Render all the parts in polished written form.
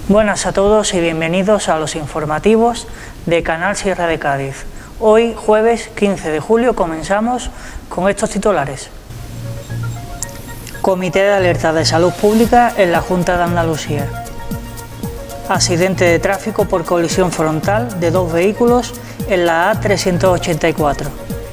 Buenas a todos y bienvenidos a los informativos de Canal Sierra de Cádiz. Hoy, jueves 15 de julio, comenzamos con estos titulares. Comité de Alerta de Salud Pública en la Junta de Andalucía. Accidente de tráfico por colisión frontal de dos vehículos en la A384.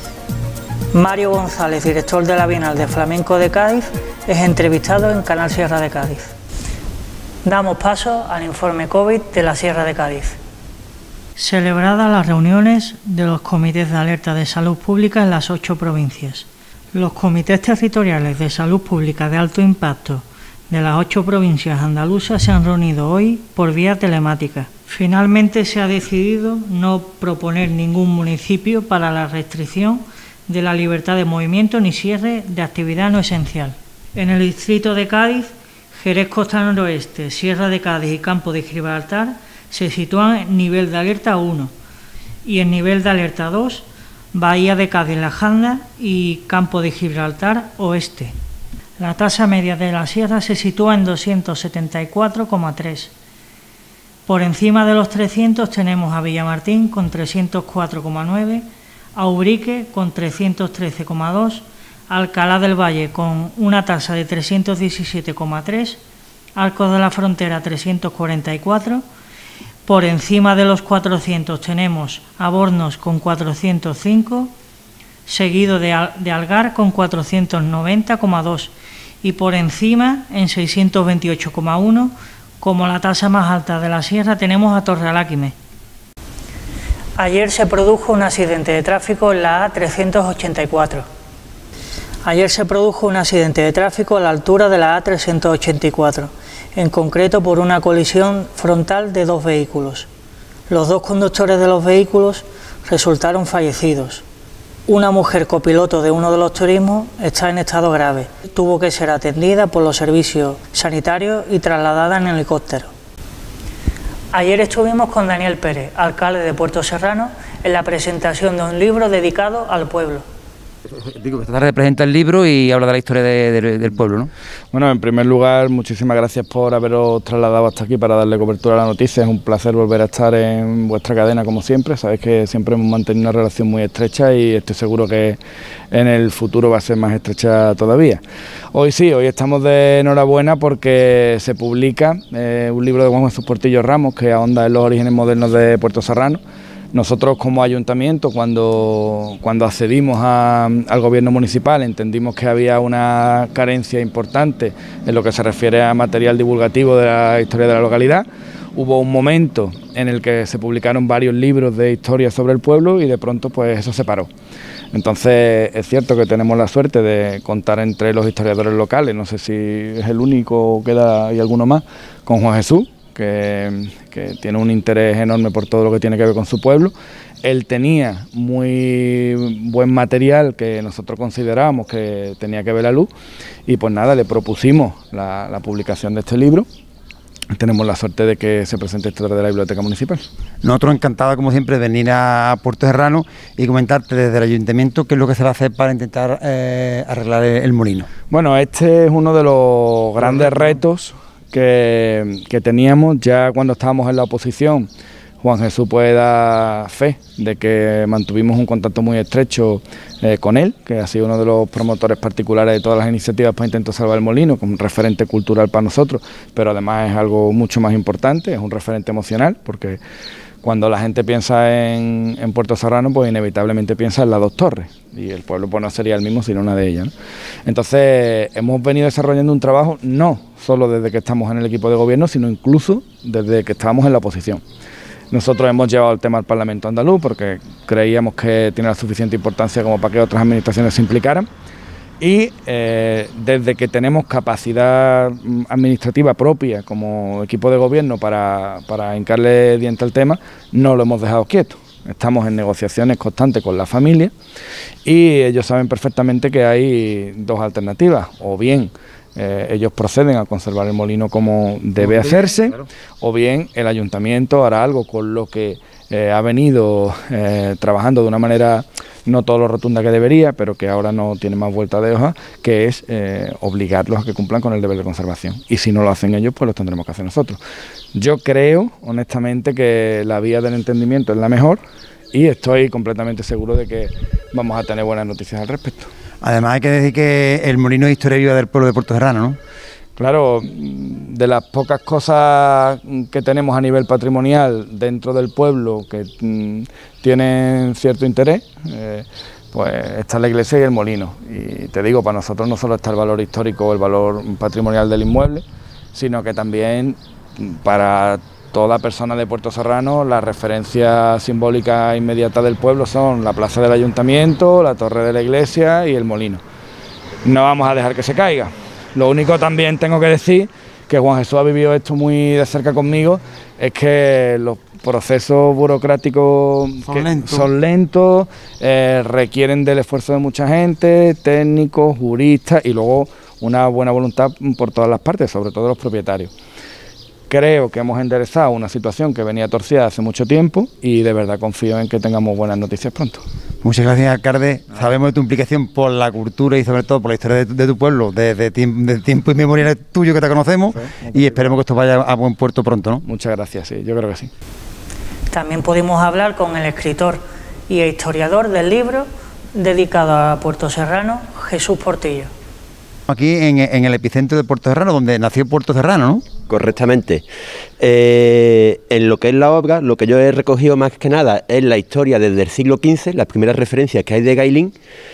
Mario González, director de la Bienal de Flamenco de Cádiz, es entrevistado en Canal Sierra de Cádiz. Damos paso al informe COVID de la Sierra de Cádiz. Celebradas las reuniones de los comités de alerta de salud pública en las 8 provincias. Los comités territoriales de salud pública de alto impacto de las 8 provincias andaluzas se han reunido hoy por vía telemática. Finalmente se ha decidido no proponer ningún municipio para la restricción de la libertad de movimiento ni cierre de actividad no esencial. En el distrito de Cádiz, Jerez Costa Noroeste, Sierra de Cádiz y Campo de Gibraltar se sitúan en nivel de alerta 1 y en nivel de alerta 2, Bahía de Cádiz, La Janda y Campo de Gibraltar Oeste. La tasa media de la sierra se sitúa en 274,3. Por encima de los 300 tenemos a Villamartín con 304,9, a Ubrique con 313,2, Alcalá del Valle con una tasa de 317,3, Arcos de la Frontera 344, por encima de los 400 tenemos a Bornos con 405, seguido de Algar con 490,2 y por encima en 628,1, como la tasa más alta de la sierra, tenemos a Torrealquime. Ayer se produjo un accidente de tráfico en la A384. Ayer se produjo un accidente de tráfico a la altura de la A384, en concreto por una colisión frontal de dos vehículos. Los dos conductores de los vehículos resultaron fallecidos. Una mujer copiloto de uno de los turismos está en estado grave. Tuvo que ser atendida por los servicios sanitarios y trasladada en helicóptero. Ayer estuvimos con Daniel Pérez, alcalde de Puerto Serrano, en la presentación de un libro dedicado al pueblo. Digo que esta tarde presenta el libro y habla de la historia del pueblo, ¿no? Bueno, en primer lugar, muchísimas gracias por haberos trasladado hasta aquí para darle cobertura a la noticia. Es un placer volver a estar en vuestra cadena como siempre. Sabéis que siempre hemos mantenido una relación muy estrecha y estoy seguro que en el futuro va a ser más estrecha todavía. Hoy sí, hoy estamos de enhorabuena porque se publica un libro de Juan Jesús Portillo Ramos que ahonda en los orígenes modernos de Puerto Serrano. Nosotros como ayuntamiento, cuando accedimos al gobierno municipal, entendimos que había una carencia importante en lo que se refiere a material divulgativo de la historia de la localidad. Hubo un momento en el que se publicaron varios libros de historia sobre el pueblo y de pronto pues eso se paró. Entonces es cierto que tenemos la suerte de contar entre los historiadores locales, no sé si es el único o queda hay alguno más, con Juan Jesús, que tiene un interés enorme por todo lo que tiene que ver con su pueblo. Él tenía muy buen material que nosotros considerábamos que tenía que ver la luz y pues nada, le propusimos la publicación de este libro. Tenemos la suerte de que se presente esta tarde de la Biblioteca Municipal. Nosotros encantados, como siempre, de venir a Puerto Serrano y comentarte desde el Ayuntamiento qué es lo que se va a hacer para intentar arreglar el molino. Bueno, este es uno de los grandes retos que teníamos ya cuando estábamos en la oposición. Juan Jesús puede dar fe de que mantuvimos un contacto muy estrecho con él, que ha sido uno de los promotores particulares de todas las iniciativas para intentar salvar el molino, como un referente cultural para nosotros, pero además es algo mucho más importante, es un referente emocional, porque cuando la gente piensa en Puerto Serrano, pues inevitablemente piensa en las dos torres, y el pueblo pues no sería el mismo sin una de ellas, ¿no? Entonces hemos venido desarrollando un trabajo no solo desde que estamos en el equipo de gobierno, sino incluso desde que estábamos en la oposición. Nosotros hemos llevado el tema al Parlamento andaluz porque creíamos que tiene la suficiente importancia como para que otras administraciones se implicaran. Y desde que tenemos capacidad administrativa propia como equipo de gobierno para hincarle diente al tema, no lo hemos dejado quieto. Estamos en negociaciones constantes con la familia y ellos saben perfectamente que hay dos alternativas, o bien ellos proceden a conservar el molino como debe hacerse, claro, o bien el ayuntamiento hará algo con lo que ha venido trabajando de una manera no todo lo rotunda que debería, pero que ahora no tiene más vuelta de hoja, que es obligarlos a que cumplan con el deber de conservación. Y si no lo hacen ellos, pues lo tendremos que hacer nosotros. Yo creo, honestamente, que la vía del entendimiento es la mejor y estoy completamente seguro de que vamos a tener buenas noticias al respecto. Además hay que decir que el molino es historia viva del pueblo de Puerto Serrano, ¿no? Claro, de las pocas cosas que tenemos a nivel patrimonial dentro del pueblo que tienen cierto interés, pues está la iglesia y el molino. Y te digo, para nosotros no solo está el valor histórico o el valor patrimonial del inmueble, sino que también para toda persona de Puerto Serrano la referencia simbólica inmediata del pueblo son la plaza del ayuntamiento, la torre de la iglesia y el molino. No vamos a dejar que se caiga. Lo único también tengo que decir, que Juan Jesús ha vivido esto muy de cerca conmigo, es que los procesos burocráticos son lentos, requieren del esfuerzo de mucha gente, técnicos, juristas y luego una buena voluntad por todas las partes, sobre todo los propietarios. Creo que hemos enderezado una situación que venía torcida hace mucho tiempo y de verdad confío en que tengamos buenas noticias pronto. Muchas gracias, alcalde. Sabemos de tu implicación por la cultura y sobre todo por la historia de tu pueblo, desde tiempo inmemorial tuyo que te conocemos, y esperemos que esto vaya a buen puerto pronto, ¿no? Muchas gracias, sí, yo creo que sí. También pudimos hablar con el escritor y historiador del libro dedicado a Puerto Serrano, Jesús Portillo. Aquí en el epicentro de Puerto Serrano, donde nació Puerto Serrano, ¿no? Correctamente. En lo que es la obra, lo que yo he recogido más que nada es la historia desde el siglo XV, las primeras referencias que hay de Gailín,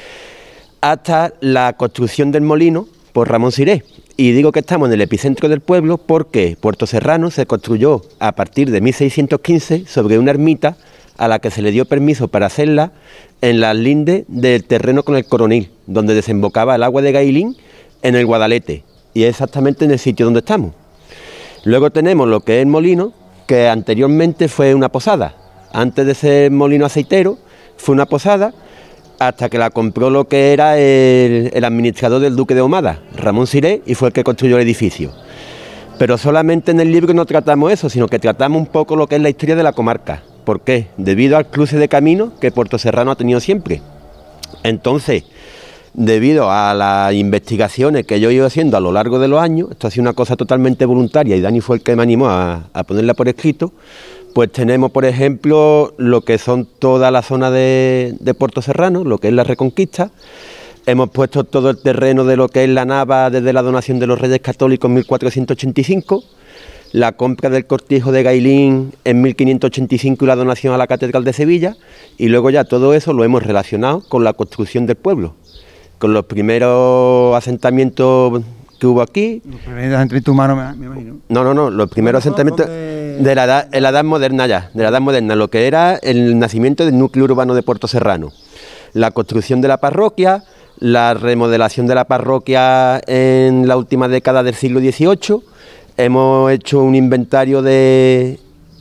hasta la construcción del molino por Ramón Siré. Y digo que estamos en el epicentro del pueblo porque Puerto Serrano se construyó a partir de 1615 sobre una ermita a la que se le dio permiso para hacerla en las lindes del terreno con el Coronil, donde desembocaba el agua de Gailín en el Guadalete, y es exactamente en el sitio donde estamos. Luego tenemos lo que es el molino, que anteriormente fue una posada. Antes de ser molino aceitero, fue una posada, hasta que la compró lo que era el administrador del duque de Ahumada, Ramón Siré, y fue el que construyó el edificio. Pero solamente en el libro no tratamos eso, sino que tratamos un poco lo que es la historia de la comarca. ¿Por qué? Debido al cruce de caminos que Puerto Serrano ha tenido siempre. Entonces, debido a las investigaciones que yo he ido haciendo a lo largo de los años, esto ha sido una cosa totalmente voluntaria y Dani fue el que me animó a ponerla por escrito, pues tenemos, por ejemplo, lo que son toda la zona de Puerto Serrano, lo que es la Reconquista. Hemos puesto todo el terreno de lo que es la Nava desde la donación de los Reyes Católicos en 1485, la compra del cortijo de Gailín en 1585 y la donación a la Catedral de Sevilla, y luego ya todo eso lo hemos relacionado con la construcción del pueblo, con los primeros asentamientos que hubo aquí. Los primeros asentamientos humanos, me imagino. No, los primeros asentamientos de la edad moderna ya, de la edad moderna, lo que era el nacimiento del núcleo urbano de Puerto Serrano, la construcción de la parroquia, la remodelación de la parroquia en la última década del siglo XVIII, hemos hecho un inventario del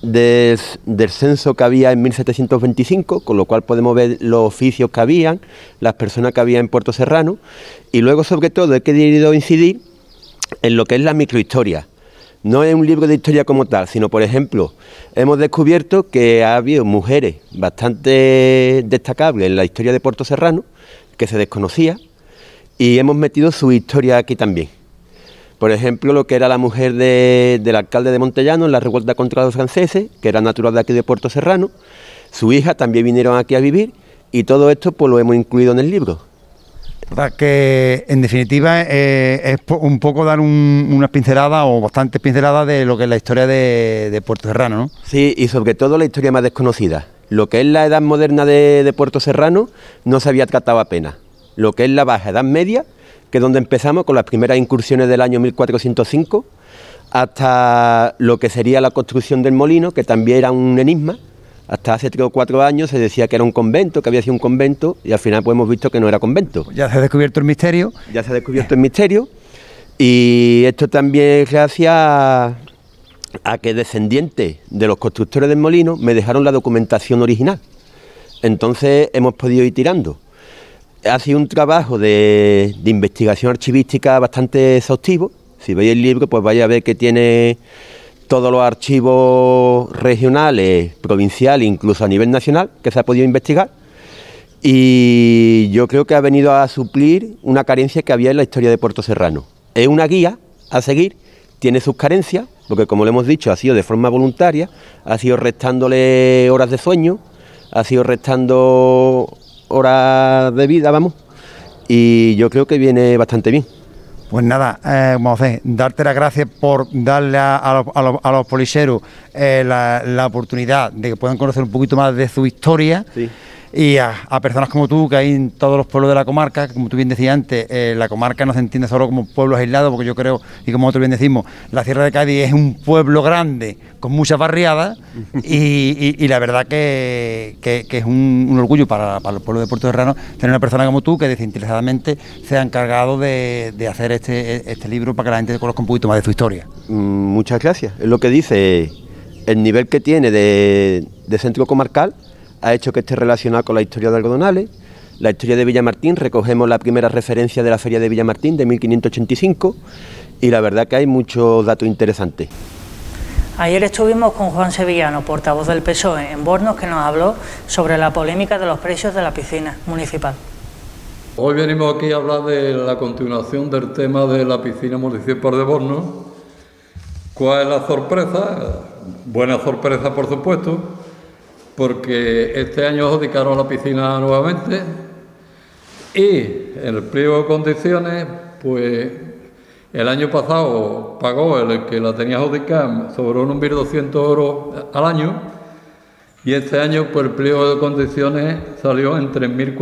censo que había en 1725, con lo cual podemos ver los oficios que habían, las personas que había en Puerto Serrano, y luego sobre todo he querido incidir en lo que es la microhistoria. No es un libro de historia como tal, sino por ejemplo, hemos descubierto que ha habido mujeres bastante destacables en la historia de Puerto Serrano, que se desconocía, y hemos metido su historia aquí también. Por ejemplo, lo que era la mujer del alcalde de Montellano en la revuelta contra los franceses, que era natural de aquí de Puerto Serrano, su hija también vinieron aquí a vivir, y todo esto pues lo hemos incluido en el libro. Que en definitiva es un poco dar unas pinceladas o bastantes pinceladas de lo que es la historia de Puerto Serrano, ¿no? Sí, y sobre todo la historia más desconocida. Lo que es la edad moderna de Puerto Serrano no se había tratado apenas. Lo que es la baja edad media, que es donde empezamos con las primeras incursiones del año 1405, hasta lo que sería la construcción del molino, que también era un enigma. Hasta hace 3 o 4 años se decía que era un convento, que había sido un convento, y al final pues hemos visto que no era convento. Ya se ha descubierto el misterio. Ya se ha descubierto el misterio, y esto también gracias a que descendientes de los constructores del molino me dejaron la documentación original. Entonces hemos podido ir tirando. Ha sido un trabajo de investigación archivística bastante exhaustivo. Si veis el libro, pues vais a ver que tiene todos los archivos regionales, provinciales, incluso a nivel nacional, que se ha podido investigar. y yo creo que ha venido a suplir una carencia que había en la historia de Puerto Serrano. Es una guía a seguir, tiene sus carencias, porque como le hemos dicho, ha sido de forma voluntaria, ha sido restándole horas de sueño, ha sido restando horas de vida, vamos, y yo creo que viene bastante bien. Pues nada, José, darte las gracias por darle a los policheros la oportunidad de que puedan conocer un poquito más de su historia. Sí. Y a personas como tú, que hay en todos los pueblos de la comarca, como tú bien decías antes, la comarca no se entiende solo como pueblos aislados, porque yo creo, y como nosotros bien decimos, la Sierra de Cádiz es un pueblo grande, con muchas barriadas, y la verdad que es un orgullo para los pueblos de Puerto Serrano tener una persona como tú que desinteresadamente se ha encargado de hacer este libro para que la gente conozca un poquito más de su historia. Muchas gracias. Es lo que dice, el nivel que tiene de centro comarcal ha hecho que esté relacionado con la historia de Algodonales, la historia de Villamartín. Recogemos la primera referencia de la feria de Villamartín de 1585 y la verdad que hay muchos datos interesantes. Ayer estuvimos con Juan Sevillano, portavoz del PSOE en Bornos, que nos habló sobre la polémica de los precios de la piscina municipal. Hoy venimos aquí a hablar de la continuación del tema de la piscina municipal de Bornos. ¿Cuál es la sorpresa? Buena sorpresa, por supuesto, porque este año adjudicaron la piscina nuevamente y en el pliego de condiciones, pues el año pasado pagó el que la tenía adjudicada sobre unos 1.200 euros al año y este año pues el pliego de condiciones salió en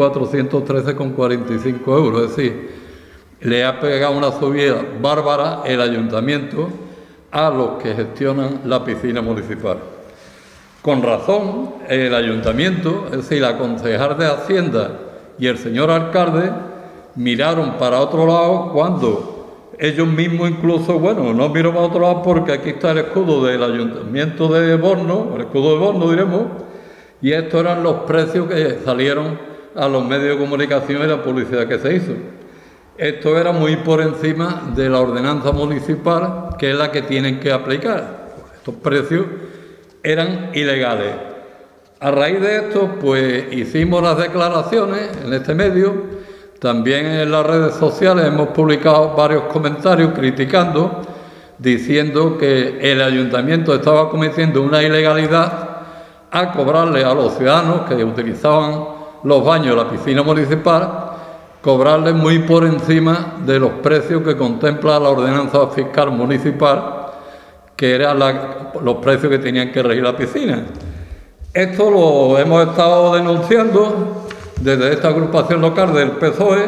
3.413,45 euros, es decir, le ha pegado una subida bárbara el ayuntamiento a los que gestionan la piscina municipal. Con razón, el ayuntamiento, es decir, la concejal de Hacienda y el señor alcalde miraron para otro lado cuando ellos mismos incluso, bueno, no miraron para otro lado porque aquí está el escudo del ayuntamiento de Bornos, el escudo de Bornos diremos, y estos eran los precios que salieron a los medios de comunicación y la publicidad que se hizo. Esto era muy por encima de la ordenanza municipal, que es la que tienen que aplicar. Estos precios eran ilegales. A raíz de esto, pues hicimos las declaraciones en este medio, también en las redes sociales hemos publicado varios comentarios criticando, diciendo que el ayuntamiento estaba cometiendo una ilegalidad a cobrarle a los ciudadanos que utilizaban los baños de la piscina municipal, cobrarles muy por encima de los precios que contempla la ordenanza fiscal municipal, que eran los precios que tenían que regir la piscina. Esto lo hemos estado denunciando desde esta agrupación local del PSOE,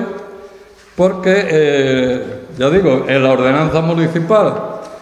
porque, ya digo, en la ordenanza municipal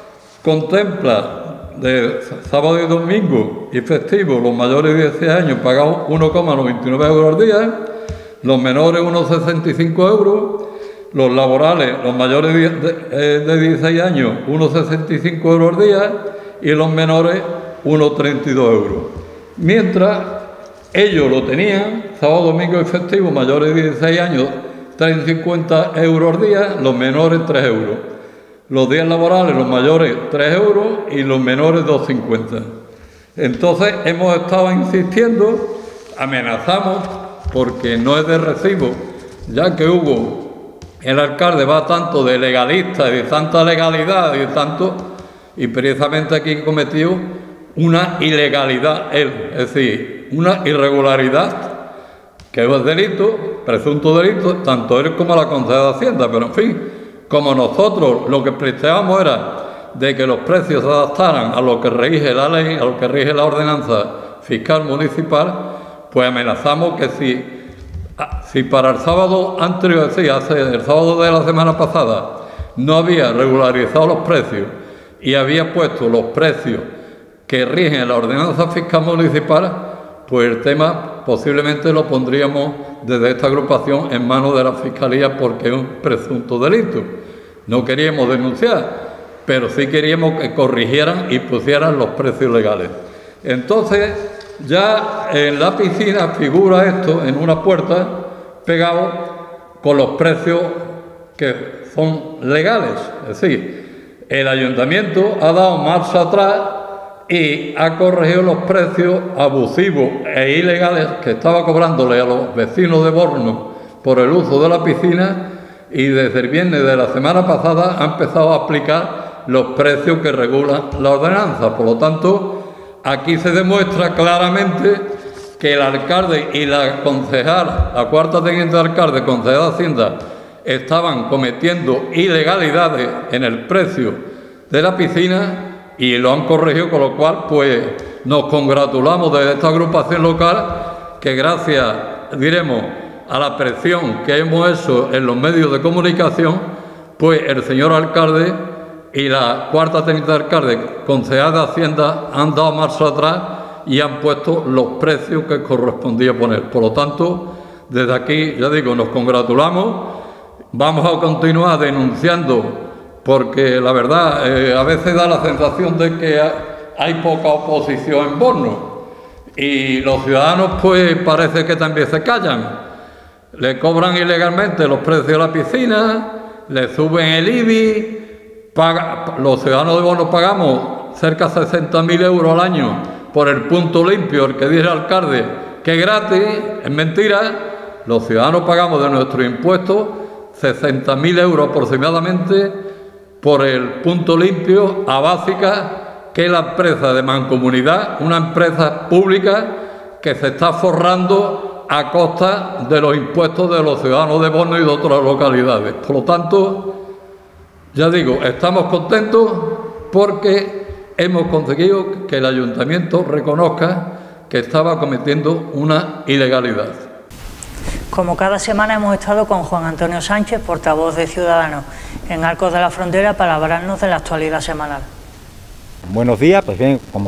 contempla de sábado y domingo y festivo los mayores de 16 años pagados 1,99 euros al día, los menores 1,65 euros, los laborales, los mayores de 16 años, 1,65 euros al día y los menores 1,32 euros. Mientras ellos lo tenían, sábado, domingo y festivo, mayores de 16 años, 3,50 euros al día, los menores 3 euros. Los días laborales, los mayores 3 euros y los menores 2,50. Entonces hemos estado insistiendo, amenazamos, porque no es de recibo, ya que el alcalde va tanto de legalista y de tanta legalidad y precisamente aquí cometió una ilegalidad él, es decir, una irregularidad que es delito, presunto delito, tanto él como la concejal de Hacienda, pero en fin, como nosotros lo que planteábamos era de que los precios se adaptaran a lo que rige la ley, a lo que rige la ordenanza fiscal municipal, pues amenazamos que si para el sábado anterior, es decir, el sábado de la semana pasada, no había regularizado los precios y había puesto los precios que rigen la ordenanza fiscal municipal, pues el tema posiblemente lo pondríamos desde esta agrupación en manos de la Fiscalía porque es un presunto delito. No queríamos denunciar, pero sí queríamos que corrigieran y pusieran los precios legales. Entonces, ya en la piscina figura esto en una puerta pegado con los precios que son legales. Es decir, el ayuntamiento ha dado marcha atrás y ha corregido los precios abusivos e ilegales que estaba cobrándole a los vecinos de Borno por el uso de la piscina, y desde el viernes de la semana pasada ha empezado a aplicar los precios que regulan la ordenanza. Por lo tanto, aquí se demuestra claramente que el alcalde y la concejal, la cuarta teniente de alcalde, concejal de Hacienda, estaban cometiendo ilegalidades en el precio de la piscina y lo han corregido, con lo cual pues nos congratulamos de esta agrupación local, que gracias, diremos, a la presión que hemos hecho en los medios de comunicación, pues el señor alcalde y la cuarta teniente de alcalde, concejal de Hacienda, han dado marcha atrás y han puesto los precios que correspondía poner. Por lo tanto, desde aquí, ya digo, nos congratulamos, vamos a continuar denunciando, porque la verdad a veces da la sensación de que hay poca oposición en Borno y los ciudadanos pues parece que también se callan. Le cobran ilegalmente los precios de la piscina, le suben el IBI, los ciudadanos de Borno pagamos cerca de 60.000 euros al año por el punto limpio, el que dice el alcalde que es gratis, es mentira. Los ciudadanos pagamos de nuestros impuestos 60.000 euros aproximadamente por el punto limpio a Básica, que es la empresa de Mancomunidad, una empresa pública que se está forrando a costa de los impuestos de los ciudadanos de Borno y de otras localidades. Por lo tanto, ya digo, estamos contentos porque hemos conseguido que el ayuntamiento reconozca que estaba cometiendo una ilegalidad. Como cada semana hemos estado con Juan Antonio Sánchez, portavoz de Ciudadanos, en Arcos de la Frontera, para hablarnos de la actualidad semanal. Buenos días, pues bien, como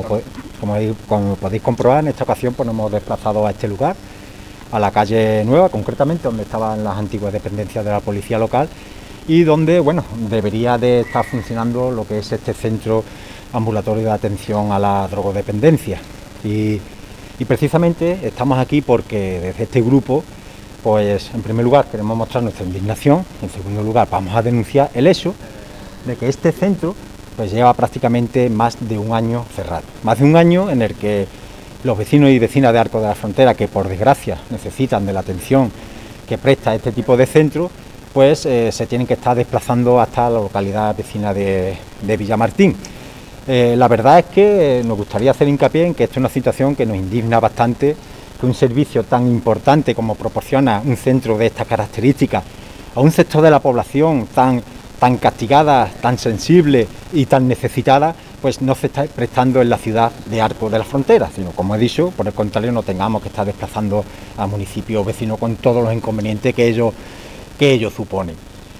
podéis comprobar, en esta ocasión pues nos hemos desplazado a este lugar, a la calle Nueva, concretamente, donde estaban las antiguas dependencias de la policía local y donde, bueno, debería de estar funcionando lo que es este centro ambulatorio de atención a la drogodependencia. Y precisamente estamos aquí porque desde este grupo, pues en primer lugar queremos mostrar nuestra indignación, en segundo lugar vamos a denunciar el hecho de que este centro pues lleva prácticamente más de un año cerrado. Más de un año en el que los vecinos y vecinas de Arcos de la Frontera, que por desgracia necesitan de la atención que presta este tipo de centro, pues se tienen que estar desplazando hasta la localidad vecina de Villamartín. La verdad es que nos gustaría hacer hincapié en que esto es una situación que nos indigna bastante, que un servicio tan importante como proporciona un centro de estas características a un sector de la población tan castigada, tan sensible y tan necesitada, pues no se está prestando en la ciudad de Arcos de la Frontera, sino, como he dicho, por el contrario, no tengamos que estar desplazando a municipios vecinos con todos los inconvenientes que ello supone.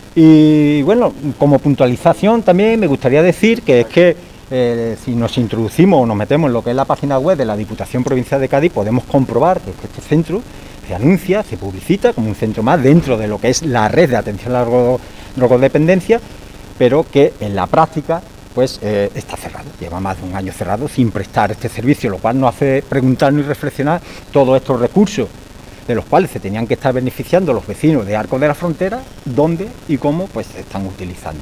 Y bueno, como puntualización también me gustaría decir que es que si nos introducimos o nos metemos en lo que es la página web de la Diputación Provincial de Cádiz, podemos comprobar que este centro se anuncia, se publicita como un centro más dentro de lo que es la red de atención a la drogodependencia, pero que en la práctica pues está cerrado, lleva más de un año cerrado sin prestar este servicio, lo cual nos hace preguntarnos y reflexionar todos estos recursos de los cuales se tenían que estar beneficiando los vecinos de Arcos de la Frontera, dónde y cómo pues se están utilizando.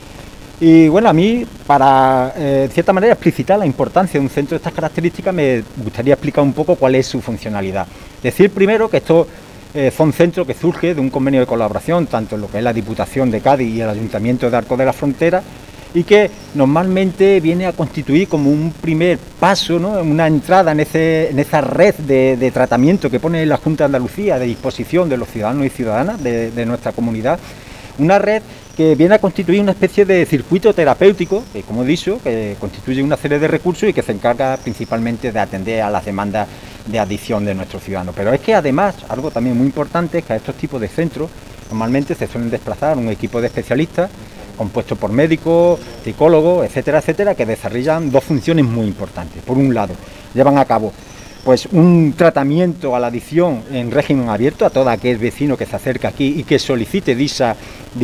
Y bueno, a mí, para de cierta manera explicitar la importancia de un centro de estas características, me gustaría explicar un poco cuál es su funcionalidad. Decir primero que estos son centros que surgen de un convenio de colaboración, tanto en lo que es la Diputación de Cádiz y el Ayuntamiento de Arcos de la Frontera, y que normalmente viene a constituir como un primer paso, ¿no?, una entrada en esa red de tratamiento que pone la Junta de Andalucía a disposición de los ciudadanos y ciudadanas de nuestra comunidad, una red que viene a constituir una especie de circuito terapéutico, que, como he dicho, que constituye una serie de recursos y que se encarga principalmente de atender a las demandas de adicción de nuestros ciudadanos. Pero es que además, algo también muy importante, es que a estos tipos de centros normalmente se suelen desplazar un equipo de especialistas compuesto por médicos, psicólogos, etcétera, etcétera, que desarrollan dos funciones muy importantes. Por un lado, llevan a cabo pues un tratamiento a la adicción en régimen abierto a todo aquel vecino que se acerca aquí y que solicite dicha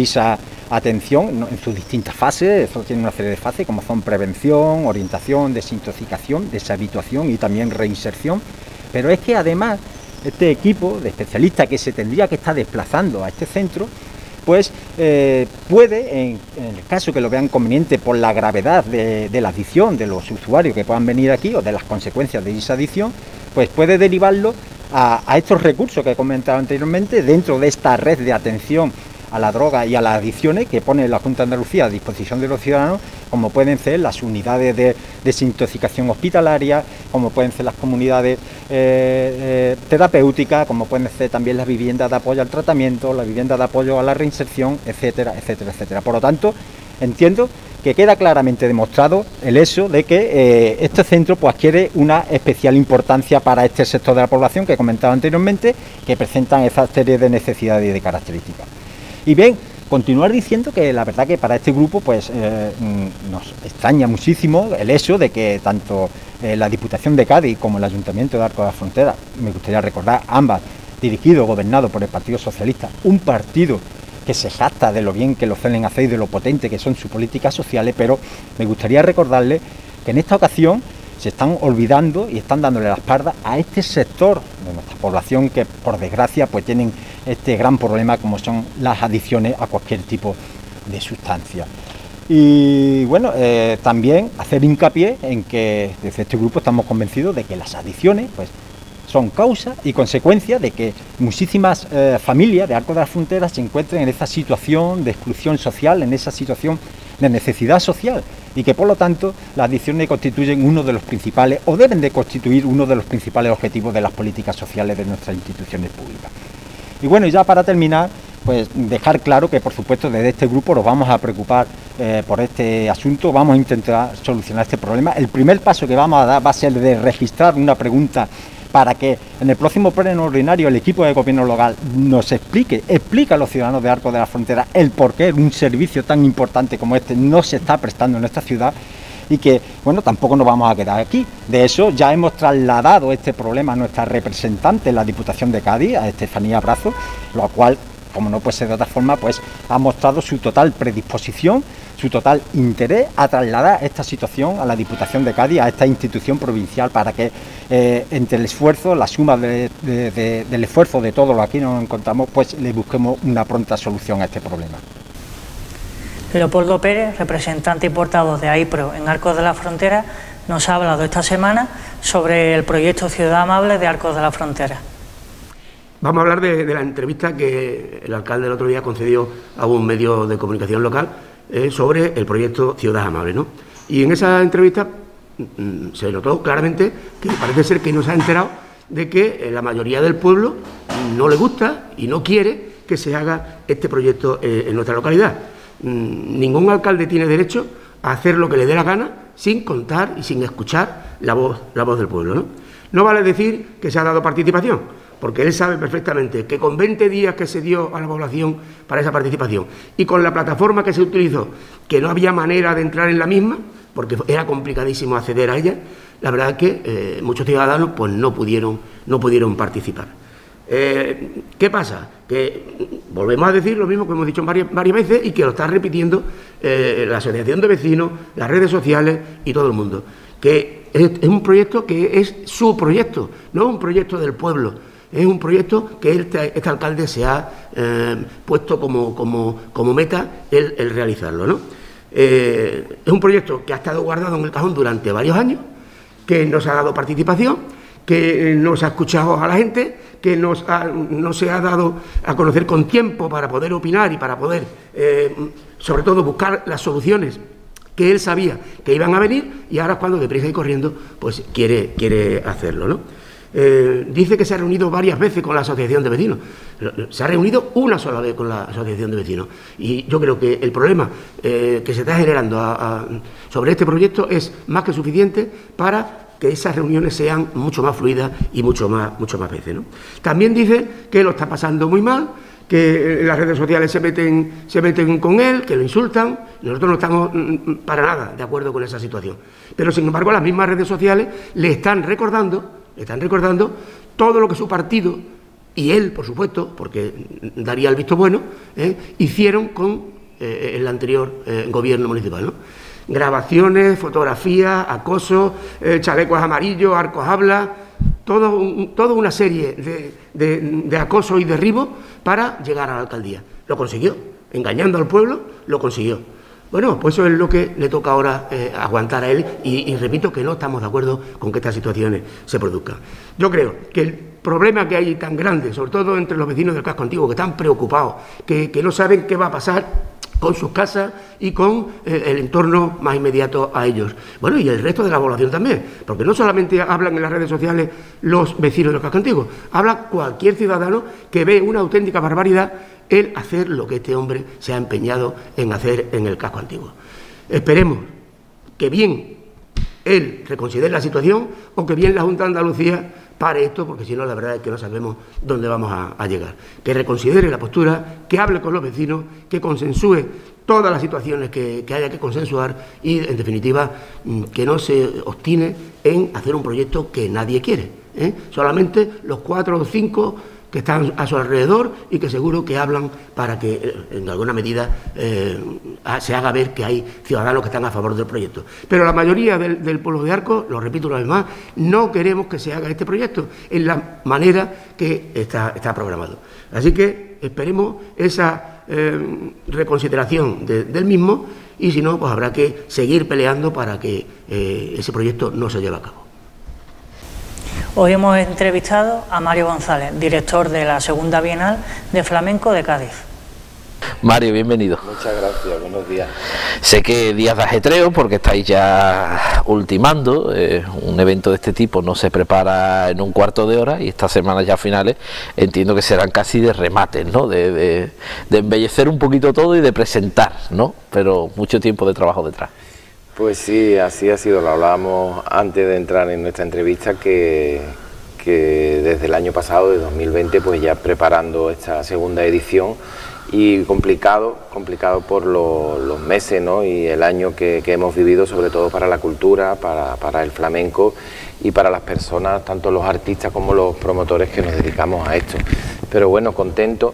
atención en sus distintas fases. Eso tiene una serie de fases como son prevención, orientación, desintoxicación, deshabituación y también reinserción. Pero es que además este equipo de especialistas que se tendría que estar desplazando a este centro, pues puede, en el caso que lo vean conveniente por la gravedad de la adicción de los usuarios que puedan venir aquí o de las consecuencias de esa adicción, pues puede derivarlo a estos recursos que he comentado anteriormente dentro de esta red de atención a la droga y a las adicciones que pone la Junta de Andalucía a disposición de los ciudadanos, como pueden ser las unidades de desintoxicación hospitalaria, como pueden ser las comunidades terapéuticas, como pueden ser también las viviendas de apoyo al tratamiento, las viviendas de apoyo a la reinserción, etcétera, etcétera, etcétera. Por lo tanto, entiendo que queda claramente demostrado el hecho de que este centro pues adquiere una especial importancia para este sector de la población que he comentado anteriormente, que presentan esa serie de necesidades y de características. Y bien, continuar diciendo que la verdad que para este grupo pues nos extraña muchísimo el hecho de que tanto la Diputación de Cádiz como el Ayuntamiento de Arcos de la Frontera, me gustaría recordar, ambas dirigidos, gobernados por el Partido Socialista, un partido que se jacta de lo bien que lo suelen hacer y de lo potente que son sus políticas sociales, pero me gustaría recordarles que en esta ocasión se están olvidando y están dándole la espalda a este sector de nuestra población que, por desgracia, pues tienen este gran problema como son las adicciones a cualquier tipo de sustancia. Y bueno, también hacer hincapié en que desde este grupo estamos convencidos de que las adicciones pues son causa y consecuencia de que muchísimas familias de Arcos de la Frontera se encuentren en esa situación de exclusión social, en esa situación de necesidad social, y que por lo tanto las adicciones constituyen uno de los principales, o deben de constituir uno de los principales objetivos de las políticas sociales de nuestras instituciones públicas. Y bueno, ya para terminar, pues dejar claro que por supuesto desde este grupo nos vamos a preocupar por este asunto, vamos a intentar solucionar este problema. El primer paso que vamos a dar va a ser de registrar una pregunta para que en el próximo pleno ordinario el equipo de gobierno local nos explique a los ciudadanos de Arcos de la Frontera el por qué un servicio tan importante como este no se está prestando en nuestra ciudad, y que, bueno, tampoco nos vamos a quedar aquí. De eso ya hemos trasladado este problema a nuestra representante en la Diputación de Cádiz, a Estefanía Brazo, lo cual, como no puede ser de otra forma, pues ha mostrado su total predisposición, su total interés a trasladar esta situación a la Diputación de Cádiz, a esta institución provincial, para que entre el esfuerzo, la suma del esfuerzo de todos los que aquí nos encontramos, pues le busquemos una pronta solución a este problema. Leopoldo Pérez, representante y portavoz de AIPRO en Arcos de la Frontera, nos ha hablado esta semana sobre el proyecto Ciudad Amable de Arcos de la Frontera. Vamos a hablar de la entrevista que el alcalde el otro día concedió a un medio de comunicación local sobre el proyecto Ciudad Amable, ¿no? Y en esa entrevista se notó claramente que parece ser que no se ha enterado de que la mayoría del pueblo no le gusta y no quiere que se haga este proyecto en nuestra localidad. Ningún alcalde tiene derecho a hacer lo que le dé la gana sin contar y sin escuchar la voz del pueblo, ¿no? No vale decir que se ha dado participación, porque él sabe perfectamente que con 20 días que se dio a la población para esa participación y con la plataforma que se utilizó, que no había manera de entrar en la misma, porque era complicadísimo acceder a ella, la verdad es que muchos ciudadanos pues no pudieron participar. ¿Qué pasa? Que volvemos a decir lo mismo que hemos dicho varias veces y que lo está repitiendo la asociación de vecinos, las redes sociales y todo el mundo, que es un proyecto que es su proyecto, no es un proyecto del pueblo, es un proyecto que este alcalde se ha puesto como meta el realizarlo, ¿no? Es un proyecto que ha estado guardado en el cajón durante varios años, que no se ha dado participación, que no se ha escuchado a la gente, que no se ha dado a conocer con tiempo para poder opinar y para poder, sobre todo, buscar las soluciones que él sabía que iban a venir, y ahora cuando deprisa y corriendo pues quiere hacerlo, ¿no? Dice que se ha reunido varias veces con la asociación de vecinos. Se ha reunido una sola vez con la asociación de vecinos, y yo creo que el problema que se está generando sobre este proyecto es más que suficiente para que esas reuniones sean mucho más fluidas y mucho más veces, ¿no? También dice que lo está pasando muy mal, que las redes sociales se meten con él, que lo insultan. Nosotros no estamos para nada de acuerdo con esa situación, pero sin embargo las mismas redes sociales le están recordando todo lo que su partido y él, por supuesto, porque daría el visto bueno, hicieron con el anterior gobierno municipal, ¿no? Grabaciones, fotografías, acoso, chalecos amarillos, Arcos habla, toda una serie de acoso y derribo para llegar a la alcaldía. Lo consiguió, engañando al pueblo, lo consiguió. Bueno, pues eso es lo que le toca ahora aguantar a él y repito que no estamos de acuerdo con que estas situaciones se produzcan. Yo creo que el problema que hay tan grande, sobre todo entre los vecinos del casco antiguo, que están preocupados, que no saben qué va a pasar con sus casas y con el entorno más inmediato a ellos. Bueno, y el resto de la población también, porque no solamente hablan en las redes sociales los vecinos del casco antiguo, habla cualquier ciudadano que ve una auténtica barbaridad el hacer lo que este hombre se ha empeñado en hacer en el casco antiguo. Esperemos que bien él reconsidere la situación o que bien la Junta de Andalucía pare esto, porque si no, la verdad es que no sabemos dónde vamos a llegar. Que reconsidere la postura, que hable con los vecinos, que consensúe todas las situaciones que haya que consensuar y, en definitiva, que no se obstine en hacer un proyecto que nadie quiere, ¿eh? Solamente los 4 o 5 que están a su alrededor y que seguro que hablan para que, en alguna medida, se haga ver que hay ciudadanos que están a favor del proyecto. Pero la mayoría del pueblo de Arcos, lo repito una vez más, no queremos que se haga este proyecto en la manera que está programado. Así que esperemos esa reconsideración del mismo y, si no, pues habrá que seguir peleando para que ese proyecto no se lleve a cabo. Hoy hemos entrevistado a Mario González, director de la Segunda Bienal de Flamenco de Cádiz. Mario, bienvenido. Muchas gracias, buenos días. Sé que días de ajetreo porque estáis ya ultimando, un evento de este tipo no se prepara en un cuarto de hora y estas semanas ya finales entiendo que serán casi de remates, ¿no? De embellecer un poquito todo y de presentar, ¿no? Pero mucho tiempo de trabajo detrás. Pues sí, así ha sido, lo hablábamos antes de entrar en nuestra entrevista que desde el año pasado, de 2020, pues ya preparando esta segunda edición y complicado por los meses, ¿no? Y el año que hemos vivido, sobre todo para la cultura, para el flamenco y para las personas, tanto los artistas como los promotores que nos dedicamos a esto. Pero bueno, contento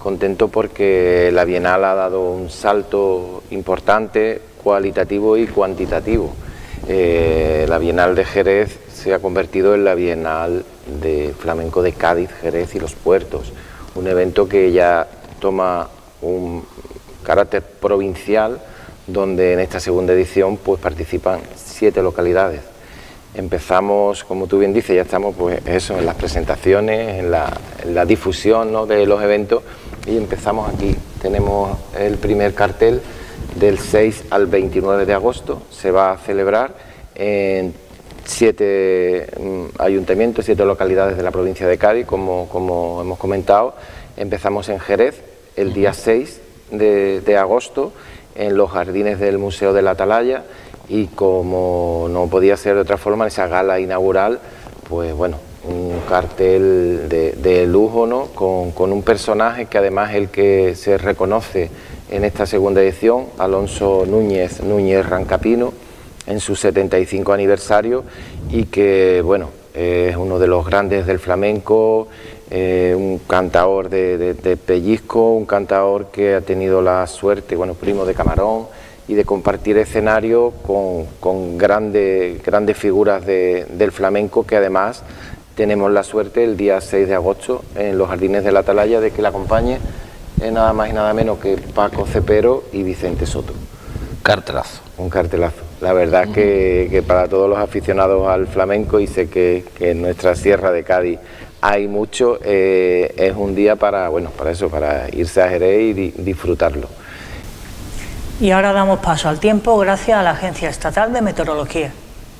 porque la Bienal ha dado un salto importante, cualitativo y cuantitativo. La Bienal de Jerez se ha convertido en la Bienal de Flamenco de Cádiz, Jerez y los Puertos, un evento que ya toma un carácter provincial, donde en esta segunda edición pues participan 7 localidades. Empezamos, como tú bien dices, ya estamos pues eso, en las presentaciones, en la difusión, ¿no?, de los eventos, y empezamos aquí. Tenemos el primer cartel del 6 al 29 de agosto, se va a celebrar en 7 ayuntamientos, 7 localidades de la provincia de Cádiz, como hemos comentado. Empezamos en Jerez el día 6 de agosto, en los jardines del Museo de la Atalaya, y como no podía ser de otra forma, en esa gala inaugural, pues bueno, un cartel de lujo, ¿no?, con un personaje que además es el que se reconoce en esta segunda edición, Alonso Núñez Rancapino, en su 75 aniversario, y que bueno, es uno de los grandes del flamenco, un cantaor de pellizco, un cantaor que ha tenido la suerte, bueno, primo de Camarón, y de compartir escenario con grandes figuras del flamenco, que además tenemos la suerte el día 6 de agosto en los jardines de la Atalaya de que la acompañe nada más y nada menos que Paco Cepero y Vicente Soto. Cartelazo. Un cartelazo. La verdad que para todos los aficionados al flamenco, y sé que en nuestra sierra de Cádiz hay mucho, es un día para eso, para irse a Jerez y disfrutarlo. Y ahora damos paso al tiempo gracias a la Agencia Estatal de Meteorología.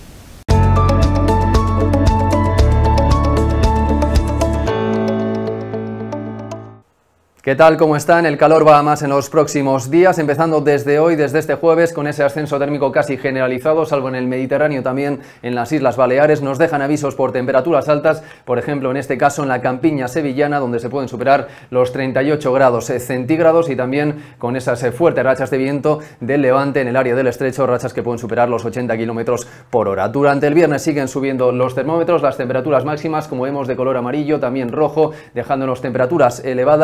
¿Qué tal? ¿Cómo están? El calor va a más en los próximos días, empezando desde hoy, desde este jueves, con ese ascenso térmico casi generalizado, salvo en el Mediterráneo, también en las Islas Baleares. Nos dejan avisos por temperaturas altas, por ejemplo, en este caso en la campiña sevillana, donde se pueden superar los 38 grados centígrados, y también con esas fuertes rachas de viento del levante en el área del estrecho, rachas que pueden superar los 80 kilómetros por hora. Durante el viernes siguen subiendo los termómetros, las temperaturas máximas, como vemos, de color amarillo, también rojo, dejándonos temperaturas elevadas tanto en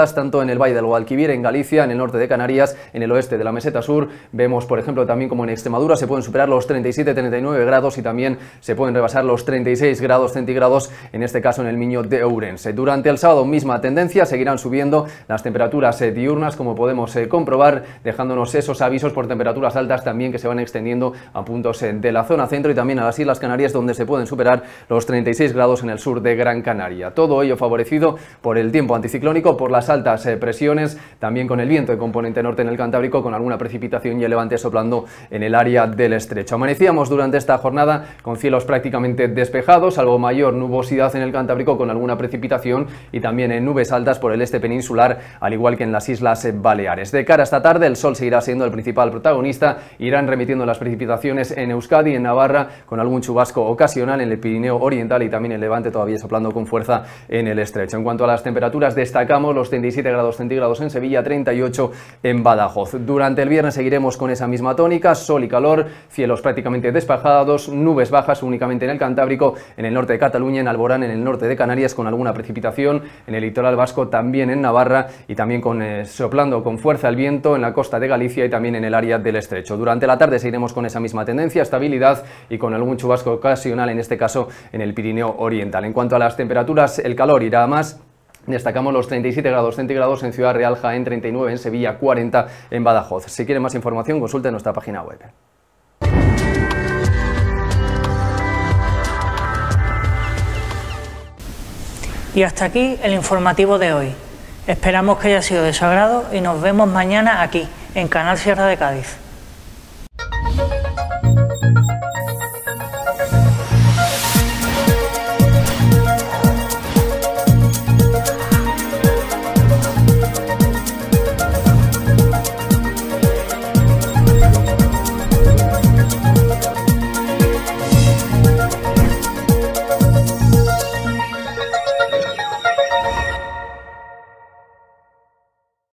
en el Valle del Guadalquivir, en Galicia, en el norte de Canarias, en el oeste de la meseta sur. Vemos, por ejemplo, también como en Extremadura se pueden superar los 37-39 grados y también se pueden rebasar los 36 grados centígrados, en este caso en el Miño de Ourense. Durante el sábado, misma tendencia, seguirán subiendo las temperaturas diurnas, como podemos comprobar, dejándonos esos avisos por temperaturas altas también que se van extendiendo a puntos de la zona centro y también a las Islas Canarias, donde se pueden superar los 36 grados en el sur de Gran Canaria. Todo ello favorecido por el tiempo anticiclónico, por las altas presiones, también con el viento de componente norte en el Cantábrico, con alguna precipitación y el levante soplando en el área del estrecho. Amanecíamos durante esta jornada con cielos prácticamente despejados, salvo mayor nubosidad en el Cantábrico, con alguna precipitación y también en nubes altas por el este peninsular, al igual que en las Islas Baleares. De cara a esta tarde, el sol seguirá siendo el principal protagonista, irán remitiendo las precipitaciones en Euskadi, en Navarra, con algún chubasco ocasional en el Pirineo Oriental y también el levante todavía soplando con fuerza en el estrecho. En cuanto a las temperaturas, destacamos los 37 grados centígrados en Sevilla, 38 en Badajoz. Durante el viernes seguiremos con esa misma tónica, sol y calor, cielos prácticamente despejados, nubes bajas únicamente en el Cantábrico, en el norte de Cataluña, en Alborán, en el norte de Canarias, con alguna precipitación, en el litoral vasco, también en Navarra y también soplando con fuerza el viento en la costa de Galicia y también en el área del estrecho. Durante la tarde seguiremos con esa misma tendencia, estabilidad y con algún chubasco ocasional, en este caso en el Pirineo Oriental. En cuanto a las temperaturas, el calor irá a más. Destacamos los 37 grados centígrados en Ciudad Real, Jaén, 39 en Sevilla, 40 en Badajoz. Si quieren más información, consulte nuestra página web. Y hasta aquí el informativo de hoy. Esperamos que haya sido de su agrado y nos vemos mañana aquí, en Canal Sierra de Cádiz.